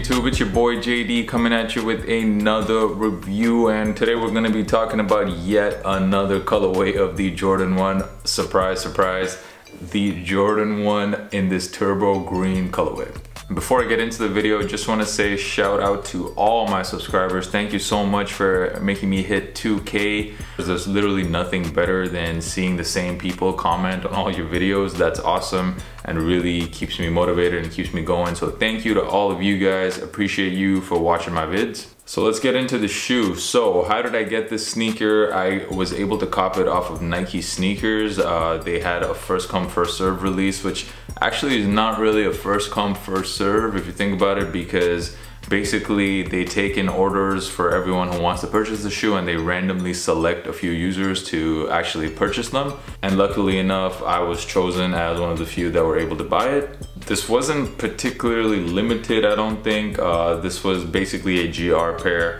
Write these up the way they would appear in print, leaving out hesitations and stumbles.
YouTube? It's your boy JD coming at you with another review, and today we're going to be talking about yet another colorway of the Jordan 1. Surprise, surprise, the Jordan 1 in this turbo green colorway. Before I get into the video, just want to say shout out to all my subscribers. Thank you so much for making me hit 2K. There's literally nothing better than seeing the same people comment on all your videos. That's awesome and really keeps me motivated and keeps me going. So thank you to all of you guys. Appreciate you for watching my vids. So let's get into the shoe. So how did I get this sneaker? I was able to cop it off of Nike Sneakers. They had a first come first serve release, which actually is not really a first come first serve if you think about it, because basically they take in orders for everyone who wants to purchase the shoe and they randomly select a few users to actually purchase them. And luckily enough, I was chosen as one of the few that were able to buy it. This wasn't particularly limited, I don't think. This was basically a GR pair.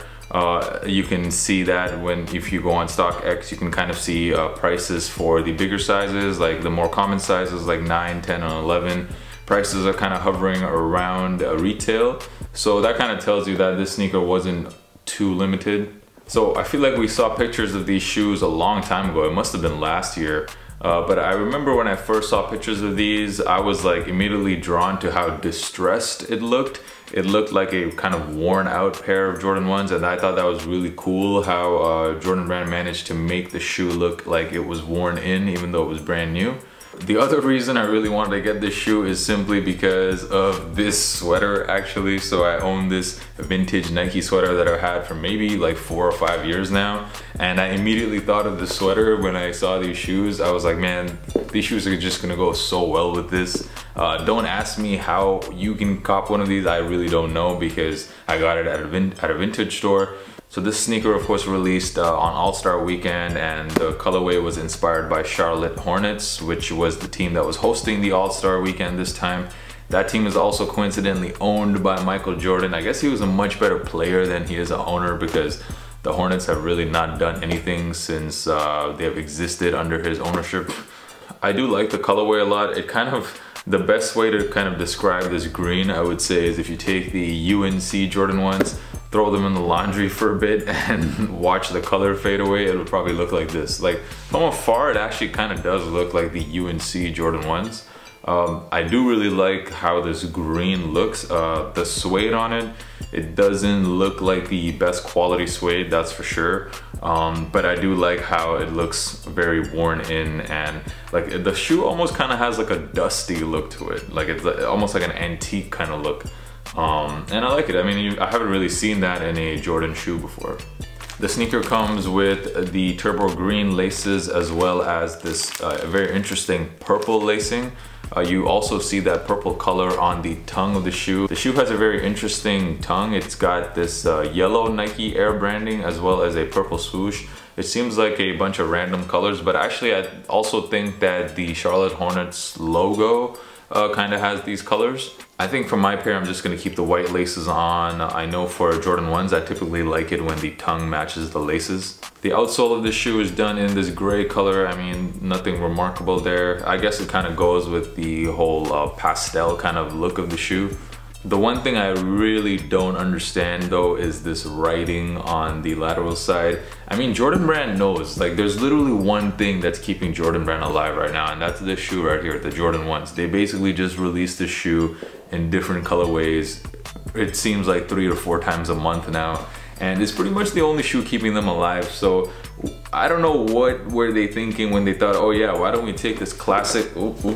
You can see that if you go on StockX, you can kind of see prices for the bigger sizes, like the more common sizes like 9, 10, and 11. Prices are kind of hovering around retail. So that kind of tells you that this sneaker wasn't too limited. So I feel like we saw pictures of these shoes a long time ago. It must have been last year. But I remember when I first saw pictures of these, I was like immediately drawn to how distressed it looked. It looked like a kind of worn out pair of Jordan 1s, and I thought that was really cool how Jordan Brand managed to make the shoe look like it was worn in, even though it was brand new. The other reason I really wanted to get this shoe is simply because of this sweater actually. So I own this vintage Nike sweater that I've had for maybe like 4 or 5 years now. And I immediately thought of the sweater when I saw these shoes. I was like, man, these shoes are just gonna go so well with this. Don't ask me how you can cop one of these. I really don't know, because I got it at a vintage store. So this sneaker of course released on All-Star Weekend, and the colorway was inspired by Charlotte Hornets, which was the team that was hosting the All-Star Weekend this time. That team is also coincidentally owned by Michael Jordan. I guess he was a much better player than he is an owner, because the Hornets have really not done anything since they have existed under his ownership. I do like the colorway a lot. It kind of, the best way to kind of describe this green, I would say, is if you take the UNC Jordan 1s, throw them in the laundry for a bit and watch the color fade away, it would probably look like this. Like from afar, it actually kind of does look like the UNC Jordan 1s. I do really like how this green looks. The suede on it, it doesn't look like the best quality suede, that's for sure. But I do like how it looks very worn in, and like the shoe almost kind of has like a dusty look to it. Like it's almost like an antique kind of look. And I like it. I mean, I haven't really seen that in a Jordan shoe before. The sneaker comes with the turbo green laces, as well as this very interesting purple lacing. You also see that purple color on the tongue of the shoe. The shoe has a very interesting tongue. It's got this yellow Nike Air branding, as well as a purple swoosh. It seems like a bunch of random colors, but actually I also think that the Charlotte Hornets logo kind of has these colors. I think for my pair, I'm just gonna keep the white laces on. I know for Jordan 1s, I typically like it when the tongue matches the laces. The outsole of the shoe is done in this gray color. I mean, nothing remarkable there. I guess it kind of goes with the whole pastel kind of look of the shoe. The one thing I really don't understand though is this writing on the lateral side. I mean, Jordan Brand knows, like there's literally one thing that's keeping Jordan Brand alive right now, and that's this shoe right here, the Jordan 1s. They basically just released the shoe in different colorways. It seems like 3 or 4 times a month now, and it's pretty much the only shoe keeping them alive. So I don't know what were they thinking when they thought, oh yeah, why don't we take this classic,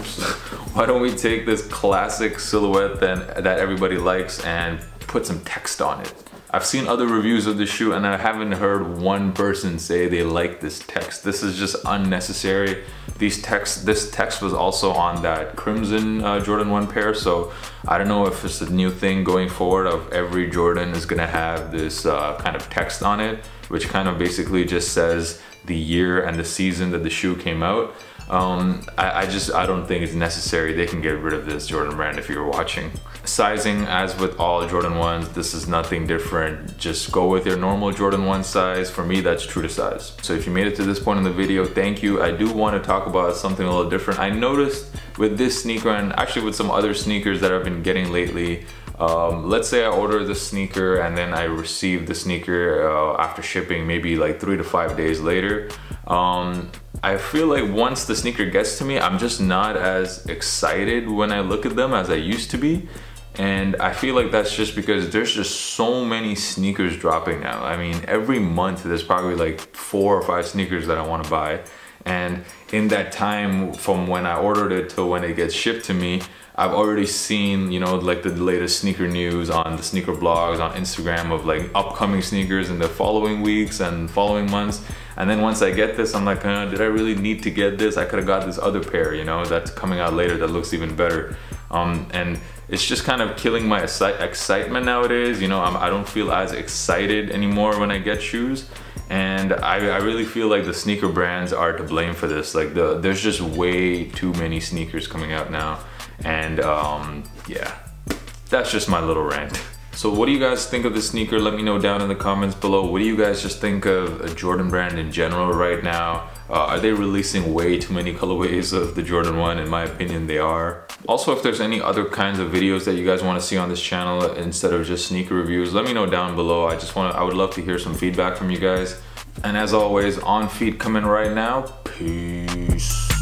why don't we take this classic silhouette that everybody likes and put some text on it. I've seen other reviews of this shoe and I haven't heard one person say they like this text. This is just unnecessary. This text was also on that crimson Jordan 1 pair, so I don't know if it's a new thing going forward of every Jordan is gonna have this kind of text on it, which kind of basically just says the year and the season that the shoe came out. I don't think it's necessary. They can get rid of this, Jordan Brand, if you're watching. Sizing, as with all Jordan 1s, this is nothing different. Just go with your normal Jordan 1 size. For me, that's true to size. So if you made it to this point in the video, thank you. I do want to talk about something a little different. I noticed with this sneaker, and actually with some other sneakers that I've been getting lately, Let's say I order the sneaker and then I receive the sneaker after shipping, maybe like 3 to 5 days later. I feel like once the sneaker gets to me, I'm just not as excited when I look at them as I used to be. And I feel like that's just because there's just so many sneakers dropping now. I mean, every month there's probably like 4 or 5 sneakers that I want to buy. And in that time from when I ordered it to when it gets shipped to me, I've already seen, you know, like the latest sneaker news on the sneaker blogs on Instagram of like upcoming sneakers in the following weeks and following months. And then once I get this, I'm like, did I really need to get this? I could have got this other pair, you know, that's coming out later that looks even better. And it's just kind of killing my excitement nowadays. You know, I don't feel as excited anymore when I get shoes. And I really feel like the sneaker brands are to blame for this. Like there's just way too many sneakers coming out now. And yeah, that's just my little rant. So what do you guys think of the sneaker? Let me know down in the comments below. What do you guys just think of a Jordan brand in general right now? Are they releasing way too many colorways of the Jordan 1? In my opinion, they are. Also, if there's any other kinds of videos that you guys want to see on this channel instead of just sneaker reviews, let me know down below. I would love to hear some feedback from you guys. And as always, On Feet coming right now. Peace.